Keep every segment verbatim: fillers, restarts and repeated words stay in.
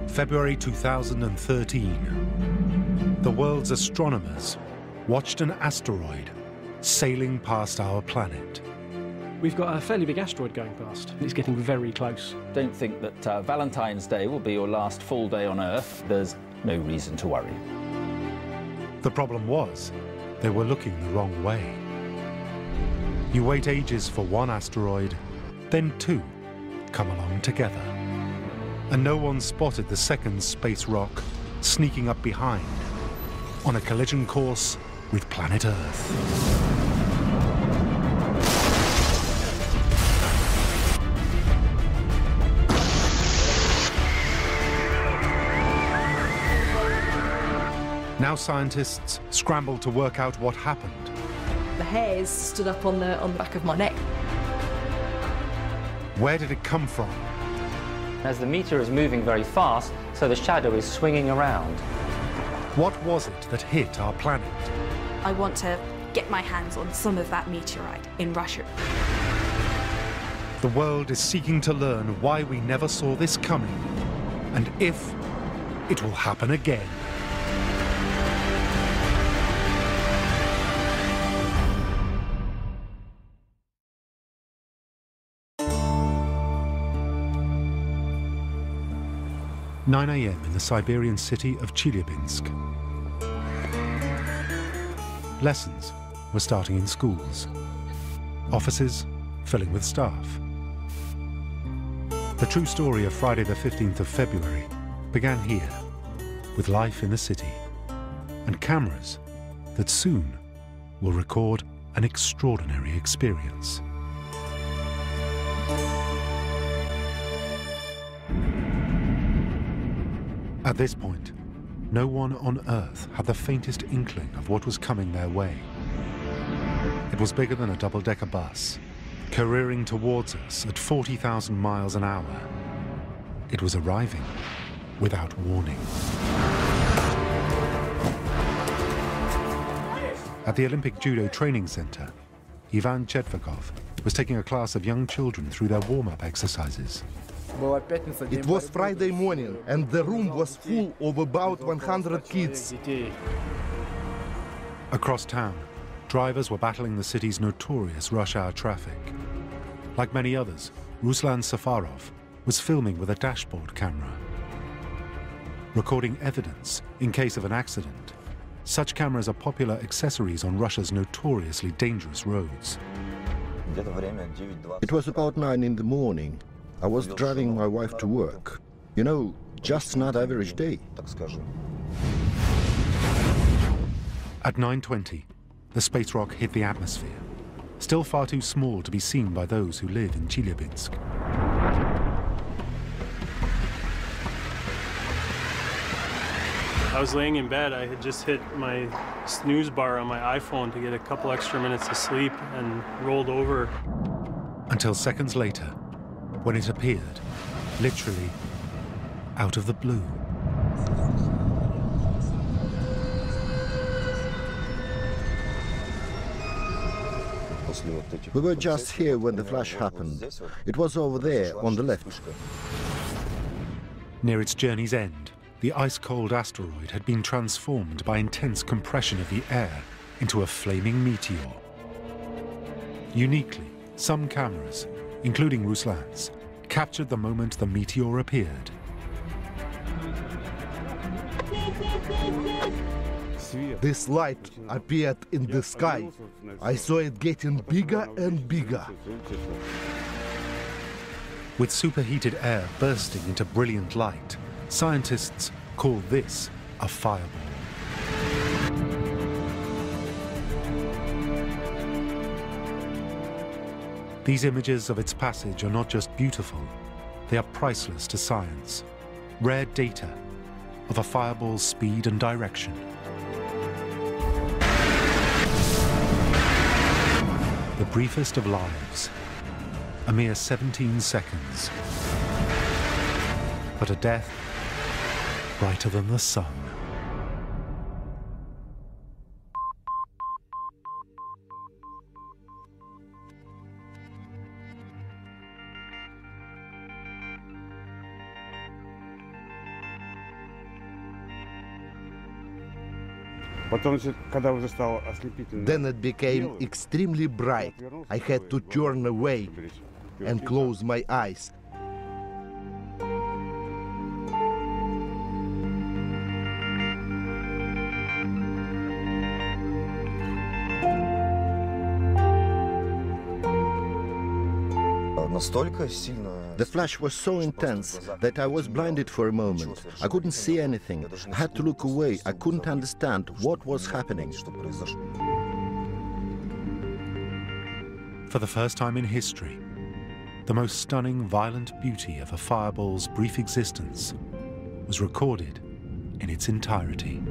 February two thousand thirteen. The world's astronomers watched an asteroid sailing past our planet. We've got a fairly big asteroid going past. It's getting very close. Don't think that uh, Valentine's Day will be your last full day on Earth. There's no reason to worry. The problem was, they were looking the wrong way. You wait ages for one asteroid, then two come along together. And no one spotted the second space rock sneaking up behind on a collision course with planet Earth. Now scientists scramble to work out what happened. The hairs stood up on the, on the back of my neck. Where did it come from? As the meteor is moving very fast, so the shadow is swinging around. What was it that hit our planet? I want to get my hands on some of that meteorite in Russia. The world is seeking to learn why we never saw this coming, and if it will happen again. nine A M in the Siberian city of Chelyabinsk. Lessons were starting in schools. Offices filling with staff. The true story of Friday the fifteenth of February began here, with life in the city, and cameras that soon will record an extraordinary experience. At this point, no one on Earth had the faintest inkling of what was coming their way. It was bigger than a double-decker bus, careering towards us at forty thousand miles an hour. It was arriving without warning. At the Olympic Judo Training Center, Ivan Chetvakov was taking a class of young children through their warm-up exercises. It was Friday morning, and the room was full of about one hundred kids. Across town, drivers were battling the city's notorious rush hour traffic. Like many others, Ruslan Safarov was filming with a dashboard camera, recording evidence in case of an accident. Such cameras are popular accessories on Russia's notoriously dangerous roads. It was about nine in the morning. I was driving my wife to work. You know, just not average day. At nine twenty, the space rock hit the atmosphere, still far too small to be seen by those who live in Chelyabinsk. I was laying in bed. I had just hit my snooze bar on my iPhone to get a couple extra minutes of sleep and rolled over. Until seconds later, when it appeared, literally out of the blue. We were just here when the flash happened. It was over there, on the left. Near its journey's end, the ice-cold asteroid had been transformed by intense compression of the air into a flaming meteor. Uniquely, some cameras, including Ruslan's, captured the moment the meteor appeared. This light appeared in the sky. I saw it getting bigger and bigger. With superheated air bursting into brilliant light, scientists call this a fireball. These images of its passage are not just beautiful, they are priceless to science. Rare data of a fireball's speed and direction. The briefest of lives, a mere seventeen seconds. But a death brighter than the sun. Then it became extremely bright. I had to turn away and close my eyes. The flash was so intense that I was blinded for a moment. I couldn't see anything. I had to look away. I couldn't understand what was happening. For the first time in history, the most stunning, violent beauty of a fireball's brief existence was recorded in its entirety.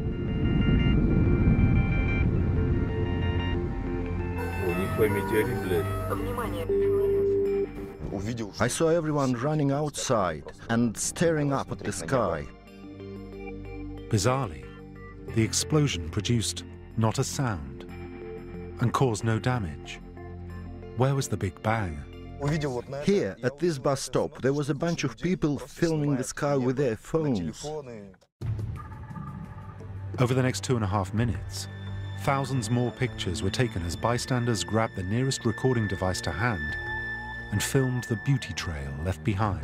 I saw everyone running outside and staring up at the sky. Bizarrely, the explosion produced not a sound and caused no damage. Where was the Big Bang? Here, at this bus stop, there was a bunch of people filming the sky with their phones. Over the next two and a half minutes, thousands more pictures were taken as bystanders grabbed the nearest recording device to hand and filmed the beauty trail left behind.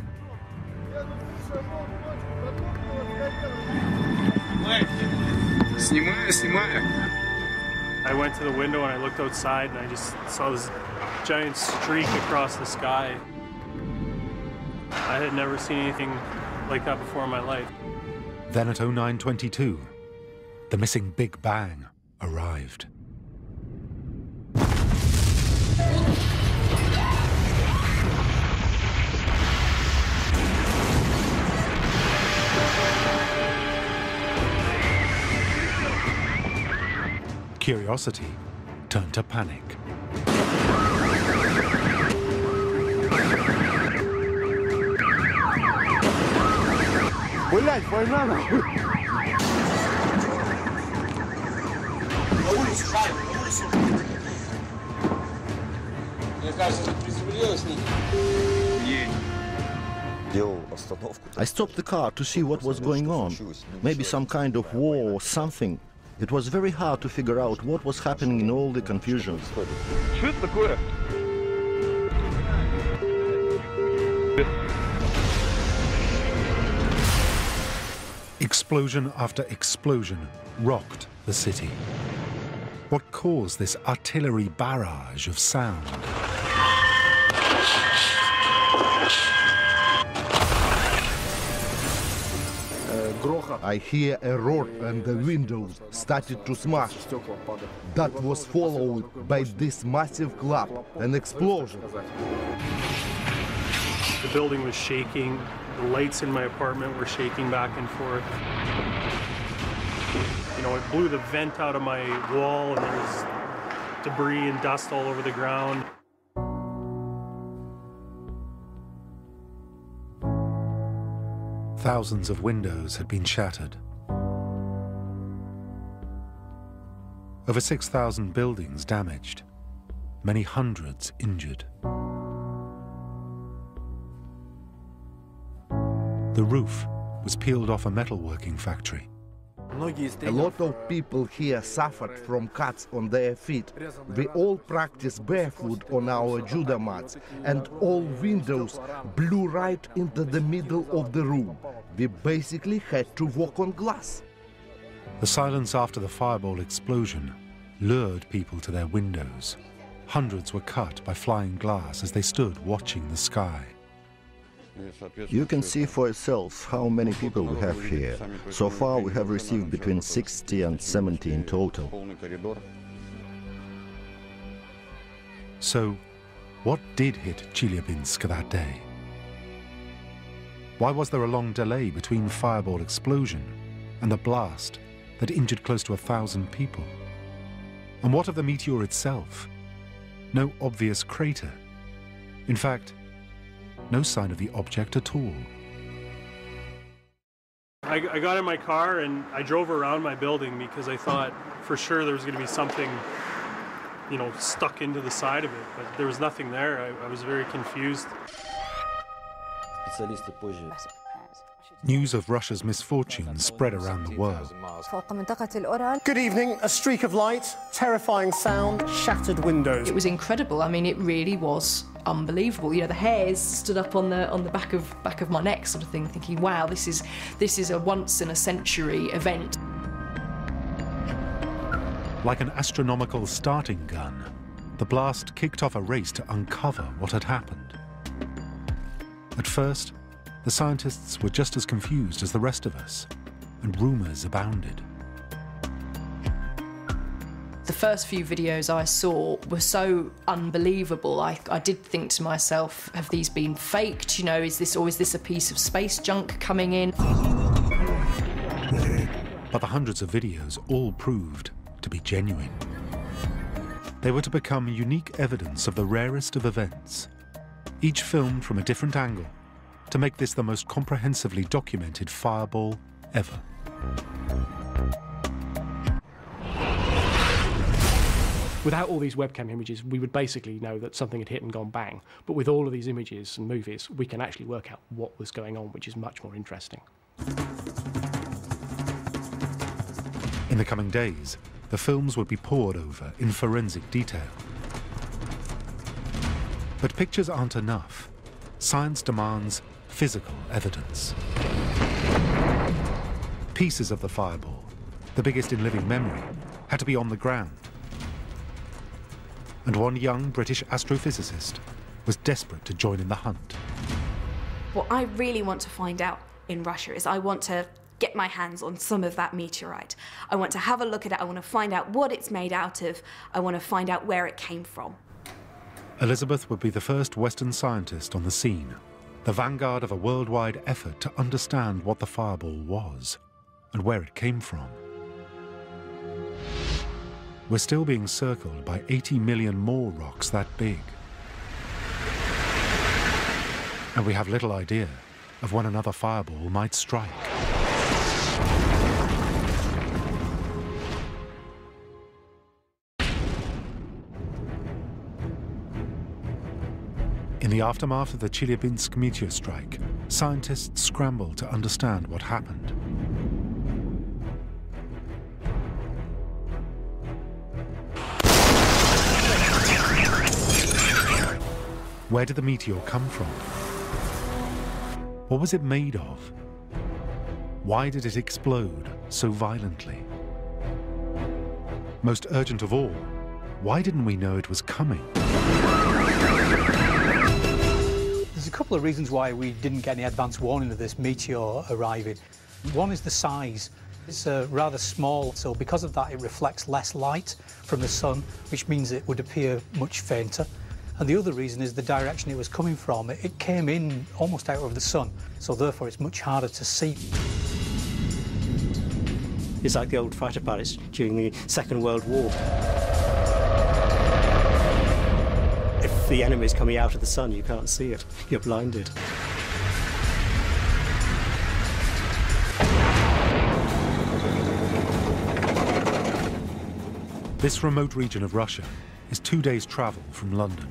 I went to the window and I looked outside and I just saw this giant streak across the sky. I had never seen anything like that before in my life. Then at oh nine twenty-two, the missing Big Bang arrived. Curiosity turned to panic. I stopped the car to see what was going on. Maybe some kind of war or something. It was very hard to figure out what was happening in all the confusion. Explosion after explosion rocked the city. What caused this artillery barrage of sound? I hear a roar and the windows started to smash. That was followed by this massive clap, an explosion. The building was shaking. The lights in my apartment were shaking back and forth. You know, it blew the vent out of my wall and there was debris and dust all over the ground. Thousands of windows had been shattered. Over six thousand buildings damaged, many hundreds injured. The roof was peeled off a metalworking factory. A lot of people here suffered from cuts on their feet. We all practice barefoot on our judo mats, and all windows blew right into the middle of the room. We basically had to walk on glass. The silence after the fireball explosion lured people to their windows. Hundreds were cut by flying glass as they stood watching the sky. You can see for yourself how many people we have here. So far we have received between sixty and seventy in total. So, what did hit Chelyabinsk that day? Why was there a long delay between fireball explosion and the blast that injured close to a thousand people? And what of the meteor itself? No obvious crater. In fact, no sign of the object at all. I, I got in my car and I drove around my building because I thought for sure there was going to be something, you know, stuck into the side of it, but there was nothing there. I, I was very confused. News of Russia's misfortunes spread around the world. Good evening. A streak of light, terrifying sound, shattered windows. It was incredible. I mean, it really was unbelievable. You know, the hairs stood up on the on the back of back of my neck, sort of thing, thinking, "Wow, this is this is a once in a century event." Like an astronomical starting gun, the blast kicked off a race to uncover what had happened. At first, the scientists were just as confused as the rest of us, and rumours abounded. The first few videos I saw were so unbelievable. I, I did think to myself, have these been faked? You know, is this, or is this a piece of space junk coming in? But the hundreds of videos all proved to be genuine. They were to become unique evidence of the rarest of events, each filmed from a different angle, to make this the most comprehensively documented fireball ever. Without all these webcam images, we would basically know that something had hit and gone bang. But with all of these images and movies, we can actually work out what was going on, which is much more interesting. In the coming days, the films would be pored over in forensic detail. But pictures aren't enough. Science demands physical evidence. Pieces of the fireball, the biggest in living memory, had to be on the ground. And one young British astrophysicist was desperate to join in the hunt. What I really want to find out in Russia is I want to get my hands on some of that meteorite. I want to have a look at it. I want to find out what it's made out of. I want to find out where it came from. Elizabeth would be the first Western scientist on the scene, the vanguard of a worldwide effort to understand what the fireball was and where it came from. We're still being circled by eighty million more rocks that big. And we have little idea of when another fireball might strike. In the aftermath of the Chelyabinsk meteor strike, scientists scrambled to understand what happened. Where did the meteor come from? What was it made of? Why did it explode so violently? Most urgent of all, why didn't we know it was coming? There's a couple of reasons why we didn't get any advance warning of this meteor arriving. One is the size. It's uh, rather small, so because of that it reflects less light from the sun, which means it would appear much fainter. And the other reason is the direction it was coming from. It, it came in almost out of the sun, so therefore it's much harder to see. It's like the old fighter pilots during the Second World War. If the enemy is coming out of the sun, you can't see it. You're blinded. This remote region of Russia is two days' travel from London.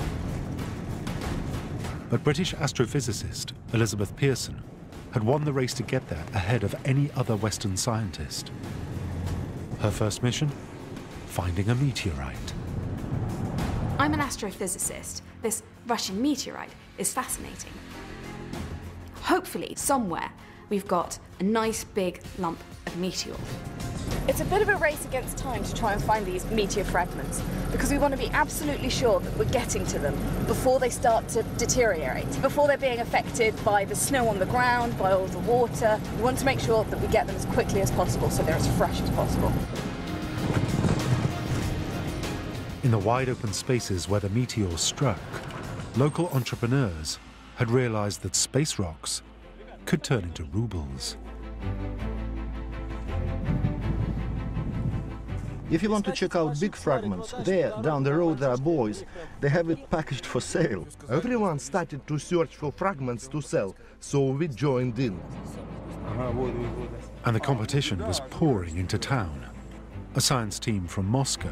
But British astrophysicist Elizabeth Pearson had won the race to get there ahead of any other Western scientist. Her first mission? Finding a meteorite. I'm an astrophysicist. This Russian meteorite is fascinating. Hopefully, somewhere, we've got a nice big lump of meteor. It's a bit of a race against time to try and find these meteor fragments, because we want to be absolutely sure that we're getting to them before they start to deteriorate, before they're being affected by the snow on the ground, by all the water. We want to make sure that we get them as quickly as possible so they're as fresh as possible. In the wide open spaces where the meteor struck, local entrepreneurs had realized that space rocks could turn into rubles. If you want to check out big fragments, there, down the road, there are boys. They have it packaged for sale. Everyone started to search for fragments to sell, so we joined in. And the competition was pouring into town. A science team from Moscow